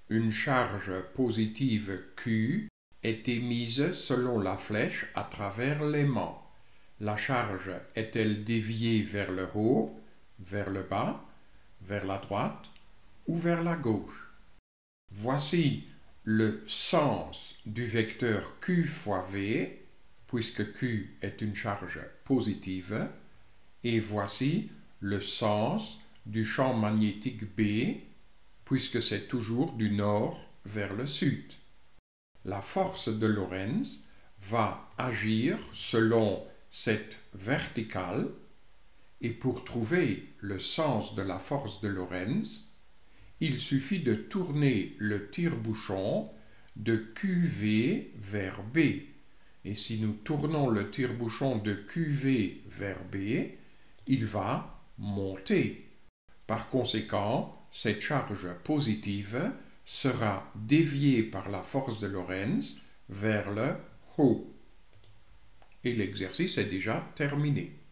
une charge positive Q est émise selon la flèche à travers l'aimant. La charge est-elle déviée vers le haut, vers le bas, vers la droite ou vers la gauche? Voici le sens du vecteur Q fois V, puisque Q est une charge positive, et voici le sens du champ magnétique B, puisque c'est toujours du nord vers le sud. La force de Lorentz va agir selon cette verticale, et pour trouver le sens de la force de Lorentz, il suffit de tourner le tire-bouchon de QV vers B. Et si nous tournons le tire-bouchon de QV vers B, il va monter. Par conséquent, cette charge positive sera déviée par la force de Lorentz vers le haut. Et l'exercice est déjà terminé.